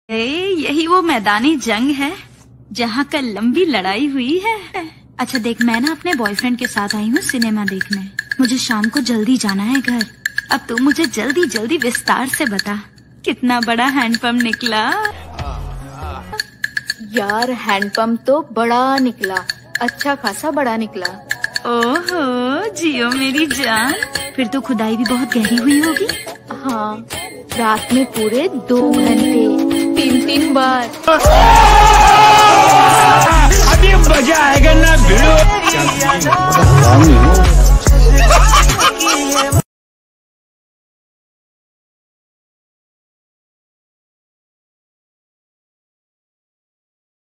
यही वो मैदानी जंग है जहाँ कल लंबी लड़ाई हुई है। अच्छा देख, मैं ना अपने बॉयफ्रेंड के साथ आई हूँ सिनेमा देखने। मुझे शाम को जल्दी जाना है घर। अब तू मुझे जल्दी जल्दी विस्तार से बता, कितना बड़ा हैंडपंप निकला? यार हैंडपंप तो बड़ा निकला, अच्छा खासा बड़ा निकला। ओहो जियो मेरी जान, फिर तो खुदाई भी बहुत गहरी हुई होगी। हाँ, रात में पूरे 2 घंटे 3-3 बार। अभी मजा आएगा ना भिड़ो।